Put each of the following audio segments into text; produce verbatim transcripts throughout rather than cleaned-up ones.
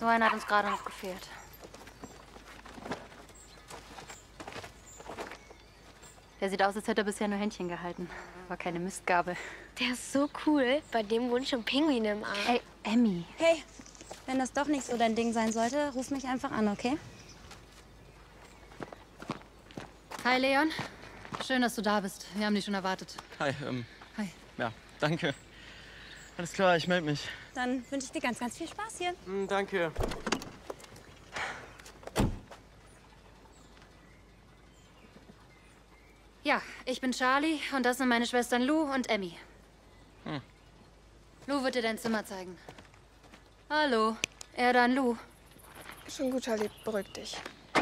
So einer hat uns gerade noch gefehlt. Der sieht aus, als hätte er bisher nur Händchen gehalten. War keine Mistgabe. Der ist so cool. Bei dem wohnen schon Pinguine im Arm. Ey, Emmy. Hey, wenn das doch nicht so dein Ding sein sollte, ruf mich einfach an, okay? Hi, Leon. Schön, dass du da bist. Wir haben dich schon erwartet. Hi, ähm... Hi. Ja, danke. Alles klar, ich melde mich. Dann wünsche ich dir ganz, ganz viel Spaß hier. Mm, danke. Ja, ich bin Charlie und das sind meine Schwestern Lou und Emmy. Hm. Lou wird dir dein Zimmer zeigen. Hallo, er dann Lou. Schon gut, Charlie. Beruhig dich.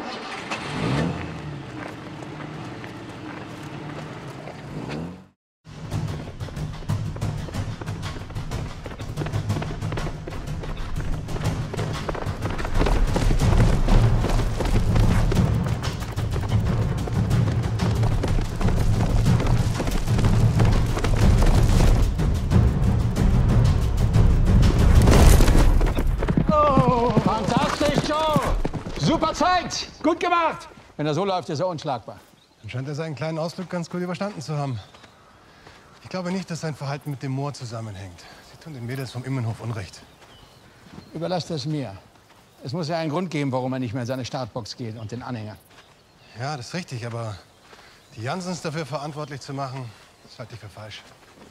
Super Zeit! Gut gemacht! Wenn er so läuft, ist er unschlagbar. Dann scheint er seinen kleinen Ausflug ganz gut überstanden zu haben. Ich glaube nicht, dass sein Verhalten mit dem Moor zusammenhängt. Sie tun den Mädels vom Immenhof Unrecht. Überlasst das mir. Es muss ja einen Grund geben, warum er nicht mehr in seine Startbox geht und den Anhänger. Ja, das ist richtig, aber die Jansens dafür verantwortlich zu machen, das halte ich für falsch.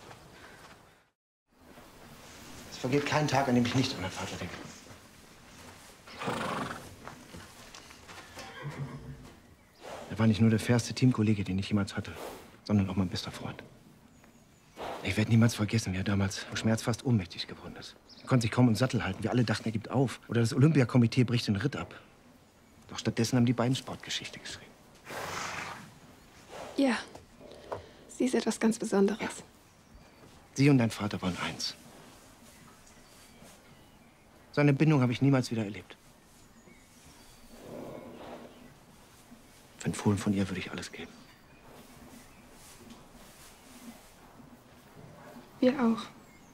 Es vergeht kein Tag, an dem ich nicht an meinen Vater denke. Er war nicht nur der fairste Teamkollege, den ich jemals hatte, sondern auch mein bester Freund. Ich werde niemals vergessen, wie er damals vor Schmerz fast ohnmächtig geworden ist. Er konnte sich kaum im Sattel halten. Wir alle dachten, er gibt auf. Oder das Olympiakomitee bricht den Ritt ab. Doch stattdessen haben die beiden Sportgeschichte geschrieben. Ja, sie ist etwas ganz Besonderes. Sie und dein Vater waren eins. Seine Bindung habe ich niemals wieder erlebt. Für einen Fohlen von ihr würde ich alles geben. Wir auch.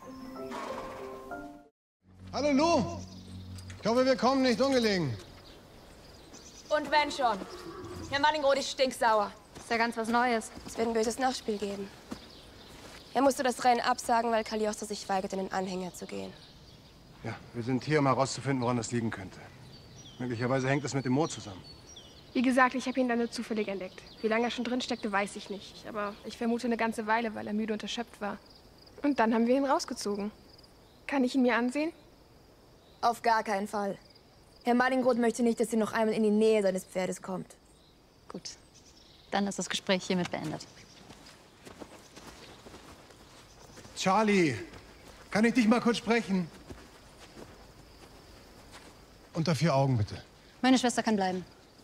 Hallo Lou! Ich hoffe, wir kommen nicht ungelegen. Und wenn schon. Herr Mallingroth ist stinksauer. Ist ja ganz was Neues. Es wird ein böses Nachspiel geben. Er musste das Rennen absagen, weil Cagliostro sich weigert, in den Anhänger zu gehen. Ja, wir sind hier, um herauszufinden, woran das liegen könnte. Möglicherweise hängt es mit dem Moor zusammen. Wie gesagt, ich habe ihn dann nur zufällig entdeckt. Wie lange er schon drin steckte, weiß ich nicht. Aber ich vermute eine ganze Weile, weil er müde und erschöpft war. Und dann haben wir ihn rausgezogen. Kann ich ihn mir ansehen? Auf gar keinen Fall. Herr Mallingroth möchte nicht, dass sie noch einmal in die Nähe seines Pferdes kommt. Gut. Dann ist das Gespräch hiermit beendet. Charlie, kann ich dich mal kurz sprechen? Unter vier Augen, bitte. Meine Schwester kann bleiben.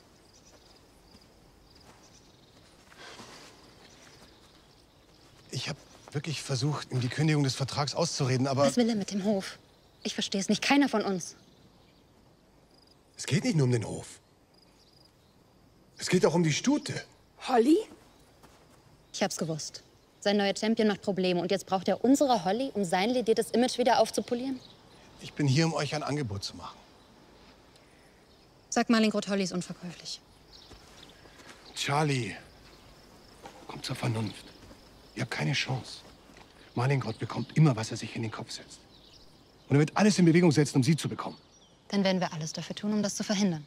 Ich habe wirklich versucht, ihm die Kündigung des Vertrags auszureden, aber... Was will er mit dem Hof? Ich verstehe es nicht. Keiner von uns. Es geht nicht nur um den Hof. Es geht auch um die Stute. Holly? Ich hab's gewusst. Sein neuer Champion macht Probleme und jetzt braucht er unsere Holly, um sein lediertes Image wieder aufzupolieren? Ich bin hier, um euch ein Angebot zu machen. Sag Mallingroth, Holly ist unverkäuflich. Charlie, kommt zur Vernunft. Ihr habt keine Chance. Mallingroth bekommt immer, was er sich in den Kopf setzt. Und er wird alles in Bewegung setzen, um sie zu bekommen. Dann werden wir alles dafür tun, um das zu verhindern.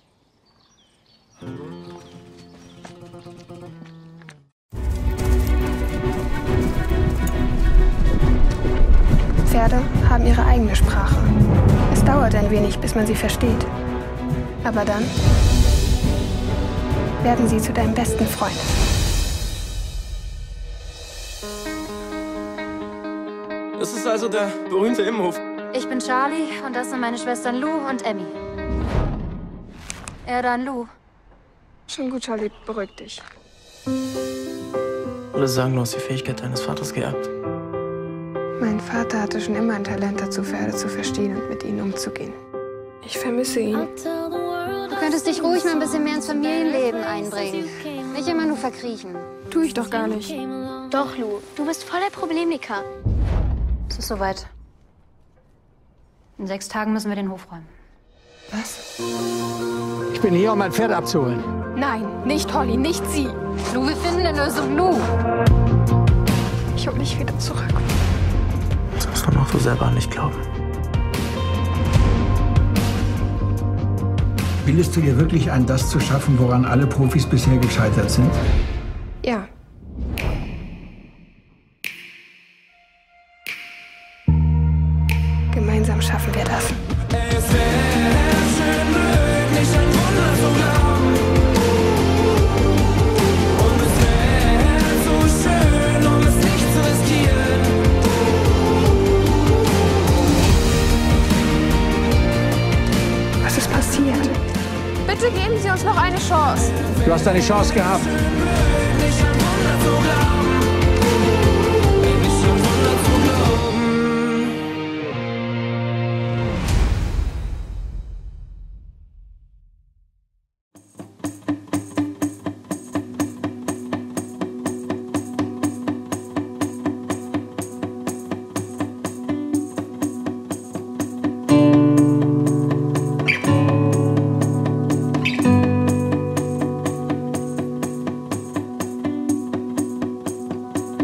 Pferde haben ihre eigene Sprache. Es dauert ein wenig, bis man sie versteht. Aber dann werden sie zu deinem besten Freund. Das ist also der berühmte Immenhof. Ich bin Charlie und das sind meine Schwestern Lou und Emmy. Er dann Lou. Schon gut, Charlie. Beruhig dich. Alle sagen, du hast die Fähigkeit deines Vaters geerbt. Mein Vater hatte schon immer ein Talent dazu, Pferde zu verstehen und mit ihnen umzugehen. Ich vermisse ihn. Du könntest dich ruhig mal ein bisschen mehr ins Familienleben einbringen. Nicht immer nur verkriechen. Tu ich doch gar nicht. Doch, Lou. Du bist voll der Problemliker. Es ist soweit. In sechs Tagen müssen wir den Hof räumen. Was? Ich bin hier, um mein Pferd abzuholen. Nein, nicht Holly, nicht sie. Lou, wir finden eine Lösung, Lou. Ich hol dich wieder zurück. Das muss man auch so selber nicht glauben. Bildest du dir wirklich ein, das zu schaffen, woran alle Profis bisher gescheitert sind? Ja. Gemeinsam schaffen wir das. Es wäre schön möglich, ein Wunder zu glauben. Und es wäre so schön, um es nicht zu riskieren. Was ist passiert? Bitte geben Sie uns noch eine Chance. Du hast deine Chance gehabt.